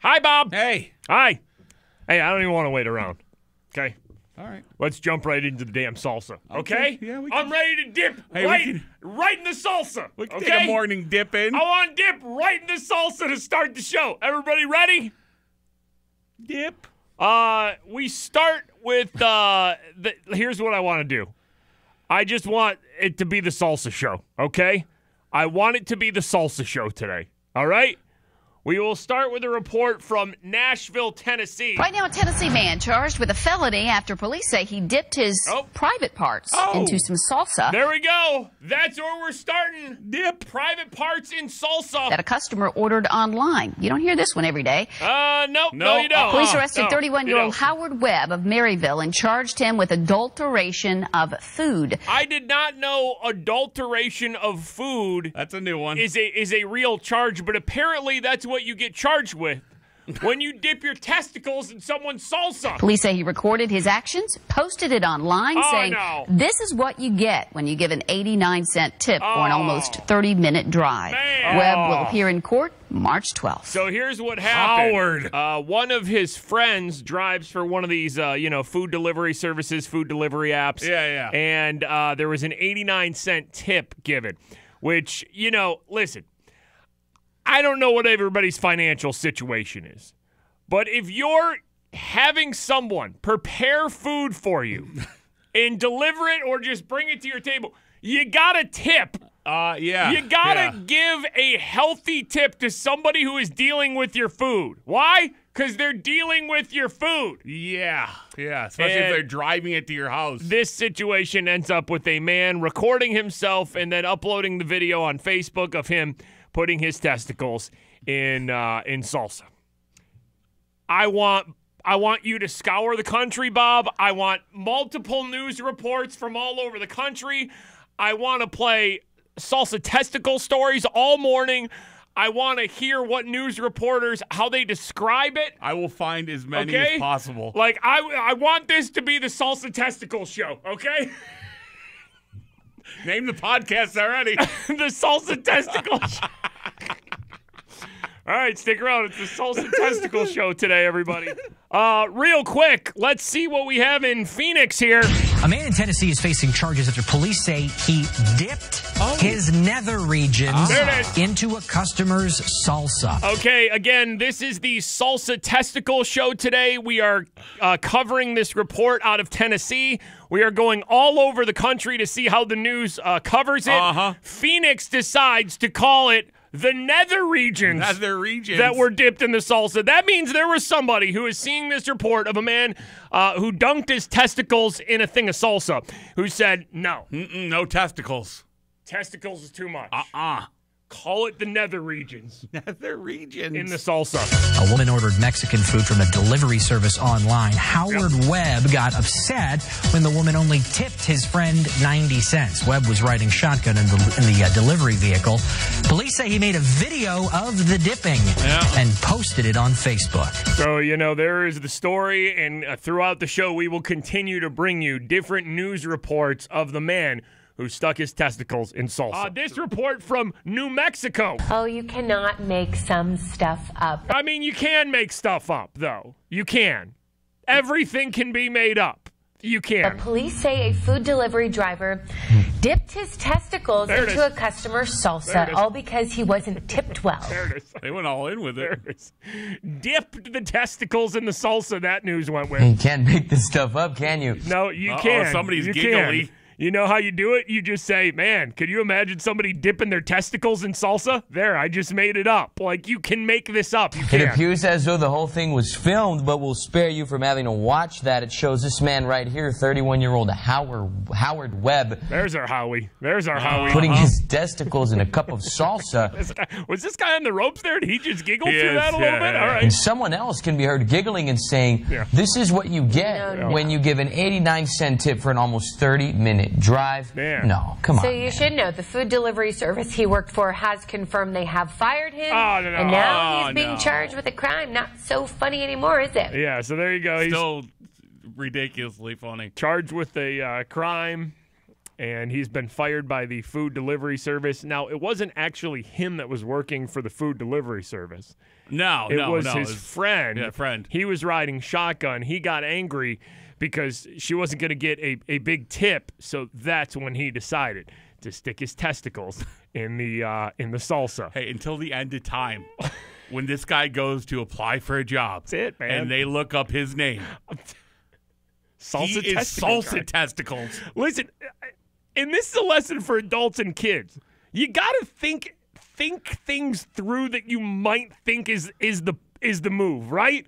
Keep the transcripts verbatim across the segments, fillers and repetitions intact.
Hi, Bob. Hey. Hi. Hey, I don't even want to wait around. Okay? All right. Let's jump right into the damn salsa. Okay? Okay. Yeah, we can. I'm ready to dip Hey, we right, can- right in the salsa. We can okay? take a morning dip in. I want to dip right in the salsa to start the show. Everybody ready? Dip. Uh, we start with, uh, the, here's what I want to do. I just want it to be the salsa show, okay? I want it to be the salsa show today, all right? We will start with a report from Nashville, Tennessee. Right now, a Tennessee man charged with a felony after police say he dipped his Oh. private parts Oh. into some salsa There we go. That's where we're starting. Dip. Private parts in salsa. that a customer ordered online. You don't hear this one every day. Uh, nope, no, No, you don't. Police Uh, arrested no, thirty-one-year-old you don't. Howard Webb of Maryville and charged him with adulteration of food. I did not know adulteration of food That's a new one. is a is a real charge, but apparently that's what you get charged with when you dip your testicles in someone's salsa. Police say he recorded his actions, posted it online, Oh, saying, no. "This is what you get when you give an eighty-nine cent tip for an Oh. almost thirty-minute drive." Man. Webb Oh. will appear in court March twelfth. So here's what happened. Howard. Uh, one of his friends drives for one of these, uh, you know, food delivery services, food delivery apps. Yeah, yeah. And uh, there was an eighty-nine cent tip given, which, you know, listen, I don't know what everybody's financial situation is, but if you're having someone prepare food for you and deliver it or just bring it to your table, you got to tip. Uh, yeah. You gotta yeah. give a healthy tip to somebody who is dealing with your food. Why? Because they're dealing with your food. Yeah. Yeah. Especially And- if they're driving it to your house. This situation ends up with a man recording himself and then uploading the video on Facebook of him putting his testicles in uh, in salsa. I want I want you to scour the country, Bob. I want multiple news reports from all over the country. I want to play salsa testicle stories all morning. I want to hear what news reporters, how they describe it. I will find as many Okay? as possible. Like, I, I want this to be the salsa testicle show, okay? Name the podcast already. The salsa testicle show. All right, stick around. It's the Salsa Testicle Show today, everybody. Uh, real quick, let's see what we have in Phoenix here. A man in Tennessee is facing charges after police say he dipped his nether regions There it is. into a customer's salsa. Okay, again, this is the Salsa Testicle Show today. We are uh, covering this report out of Tennessee. We are going all over the country to see how the news uh, covers it. Uh-huh. Phoenix decides to call it the nether regions. Nether regions. That were dipped in the salsa. That means there was somebody who is seeing this report of a man uh, who dunked his testicles in a thing of salsa, who said, no, Mm-mm, no testicles. testicles is too much. Uh-uh. Call it the nether regions Nether regions. in the salsa. A woman ordered Mexican food from a delivery service online. Howard Webb got upset when the woman only tipped his friend ninety cents. Webb was riding shotgun in the, in the uh, delivery vehicle. Police say he made a video of the dipping Yeah. and posted it on Facebook. So, you know, there is the story, and uh, throughout the show, we will continue to bring you different news reports of the man who stuck his testicles in salsa. Uh, this report from New Mexico. Oh, you cannot make some stuff up. I mean, you can make stuff up, though. You can. Everything can be made up. You The can. police say a food delivery driver dipped his testicles There it into is. a customer's There it salsa, is. all because he wasn't tipped well. There it is. They went all in with There it. it is. Dipped the testicles in the salsa. That news went with. You can't make this stuff up, can you? No, you Uh-oh, can. somebody's you giggly. Can. You know how you do it? You just say, man, could you imagine somebody dipping their testicles in salsa? There, I just made it up. Like, you can make this up. You It can. appears as though the whole thing was filmed, but we'll spare you from having to watch that. It shows this man right here, thirty-one-year-old Howard Howard Webb, There's our Howie. There's our Howie. putting his testicles in a cup of salsa. This guy- was this guy on the ropes there? Did he just giggle He through is, that a yeah, little bit? yeah, All yeah. right. And someone else can be heard giggling and saying, Yeah. this is what you get No, no. when you give an eighty-nine cent tip for an almost thirty-minute drive. Man. No, come So on. you should know the food delivery service he worked for has confirmed they have fired him. Oh, no, no. And now Oh, he's being no. charged with a crime. Not so funny anymore, is it? Yeah, so there you go. He's Still ridiculously funny. charged with a uh, crime, and he's been fired by the food delivery service. Now, it wasn't actually him that was working for the food delivery service. No, it no, was no. his it was- friend. Yeah, friend. He was riding shotgun. He got angry because she wasn't going to get a, a big tip. So that's when he decided to stick his testicles in the uh, in the salsa. Hey, until the end of time, when this guy goes to apply for a job, That's it, man. and they look up his name, Salsa he is testicle Salsa guy. Testicles. Listen, and this is a lesson for adults and kids. You got to think think things through that you might think is is the is the move, right?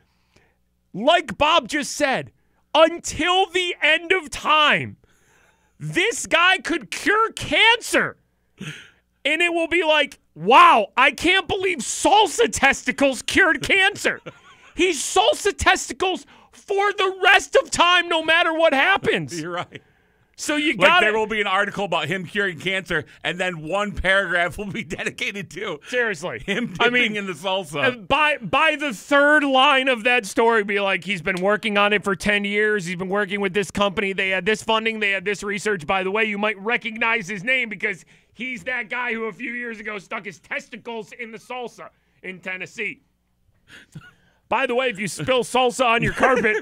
Like Bob just said, until the end of time, this guy could cure cancer. And it will be like, wow, I can't believe Salsa Testicles cured cancer. He's Salsa Testicles for the rest of time, no matter what happens. You're right. So you Like got there to will be an article about him curing cancer, and then one paragraph will be dedicated to seriously him dipping I mean, in the salsa. uh, by by the third line of that story, be like, he's been working on it for ten years. He's been working with this company. They had this funding. They had this research. By the way, you might recognize his name because he's that guy who a few years ago stuck his testicles in the salsa in Tennessee. By the way, if you spill salsa on your carpet,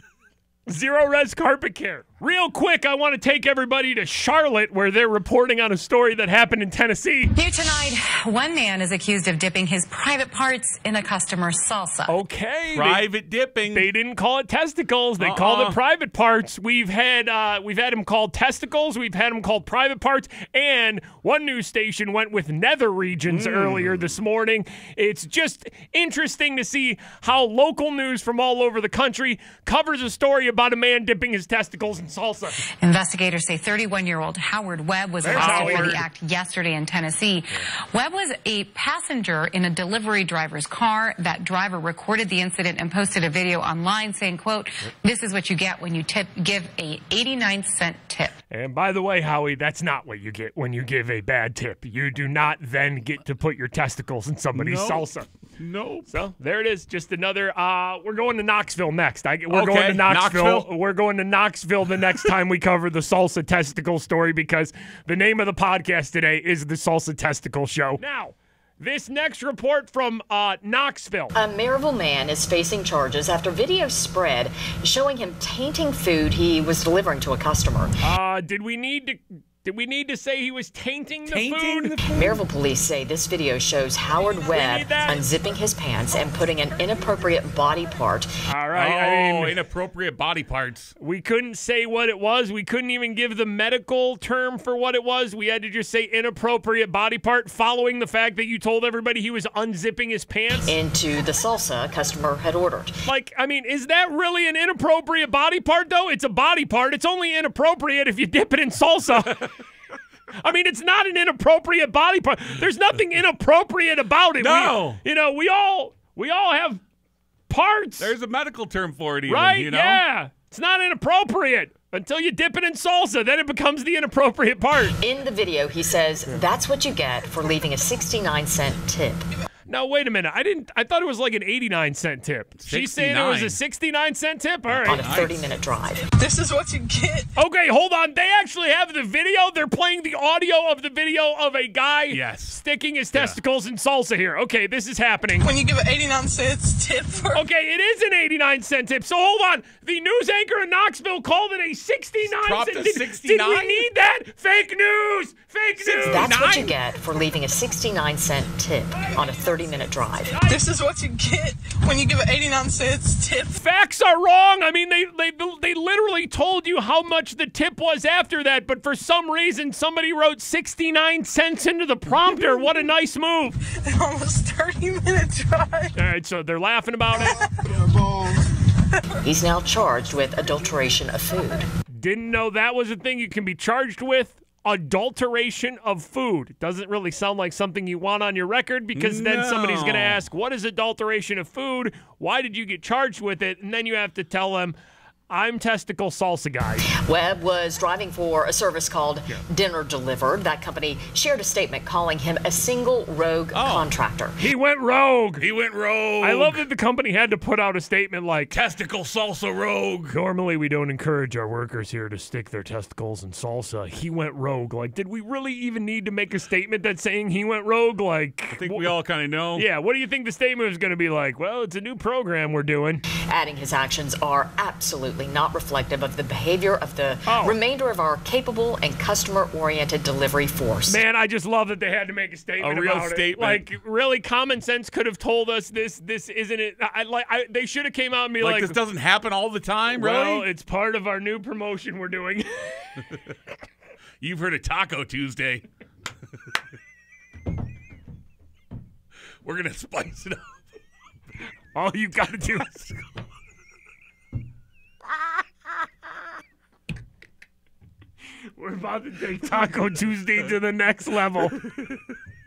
Zero Res Carpet Care. Real quick, I want to take everybody to Charlotte, where they're reporting on a story that happened in Tennessee. New tonight, one man is accused of dipping his private parts in a customer's salsa. Okay. Private dipping. They, they didn't call it testicles. They Uh-uh. called it private parts. We've had uh, we've had him called testicles. We've had him called private parts. And one news station went with nether regions Mm. earlier this morning. It's just interesting to see how local news from all over the country covers a story about a man dipping his testicles in salsa. Investigators say thirty-one-year-old Howard Webb was There's arrested for Howard. the act yesterday in Tennessee. Webb was a passenger in a delivery driver's car. That driver recorded the incident and posted a video online saying, quote, "This is what you get when you tip, give a eighty-nine cent tip." And by the way, Howie, that's not what you get when you give a bad tip. You do not then get to put your testicles in somebody's Nope. salsa. Nope. So there it is. Just another. Uh, we're going to Knoxville next. I, we're Okay, going to Knoxville. Knoxville. We're going to Knoxville the next time we cover the Salsa Testicle story because the name of the podcast today is the Salsa Testicle Show. Now, this next report from uh, Knoxville. A Maryville man is facing charges after video spread showing him tainting food he was delivering to a customer. Uh, did we need to? Did we need to say he was tainting the Tainting food? the food? Maryville police say this video shows Howard Webb need that. unzipping his pants and putting an inappropriate body part. All right. Oh, I mean, inappropriate body parts. we couldn't say what it was. We couldn't even give the medical term for what it was. We had to just say inappropriate body part following the fact that you told everybody he was unzipping his pants. Into the salsa customer had ordered. Like, I mean, is that really an inappropriate body part, though? It's a body part. It's only inappropriate if you dip it in salsa. I mean, it's not an inappropriate body part. There's nothing inappropriate about it. No. We, you know, we all we all have parts. There's a medical term for it, even. right? You know? Yeah. It's not inappropriate until you dip it in salsa. Then it becomes the inappropriate part. In the video, he says that's what you get for leaving a sixty-nine cent tip. Now, wait a minute. I didn't. I thought it was like an eighty-nine cent tip. She's saying it was a sixty-nine cent tip? All On right. a thirty-minute drive. This is what you get. Okay, hold on. They actually have the video. They're playing the audio of the video of a guy Yes. sticking his testicles in salsa here. Okay, this is happening. When you give an eighty-nine cents tip for Okay, it is an eighty-nine cent tip. So hold on. The news anchor in Knoxville called it a sixty-nine Dropped cent to tip. Did, did we sixty-nine? need that? Fake news. Fake news. That's what you get for leaving a sixty-nine cent tip on a thirty-minute drive. this is what you get when you give an eighty-nine cents tip. Facts are wrong. I mean, they, they they literally told you how much the tip was after that, but for some reason, somebody wrote sixty-nine cents into the prompter. What a nice move. Almost thirty-minute drive. All right, so they're laughing about it. He's now charged with adulteration of food. Didn't know that was a thing you can be charged with. Adulteration of food. It doesn't really sound like something you want on your record because then somebody's going to No. ask, what is adulteration of food? Why did you get charged with it? And then you have to tell them, I'm Testicle Salsa Guy. Webb was driving for a service called yeah. Dinner Delivered. That company shared a statement calling him a single rogue oh. contractor. He went rogue. He went rogue. I love that the company had to put out a statement like, Testicle Salsa Rogue. Normally we don't encourage our workers here to stick their testicles in salsa. He went rogue. Like, did we really even need to make a statement that's saying he went rogue? Like, I think we all kind of know. Yeah, what do you think the statement is going to be like? Well, it's a new program we're doing. Adding his actions are absolutely not reflective of the behavior of the oh. remainder of our capable and customer-oriented delivery force. Man, I just love that they had to make a statement a real about statement. it. Like, really, common sense could have told us this. This isn't it. I like. I, they should have came out and be like, like, "This doesn't happen all the time, really." Well, it's part of our new promotion we're doing. You've heard of Taco Tuesday. We're gonna spice it up. All you gotta do is. We're about to take Taco Tuesday to the next level.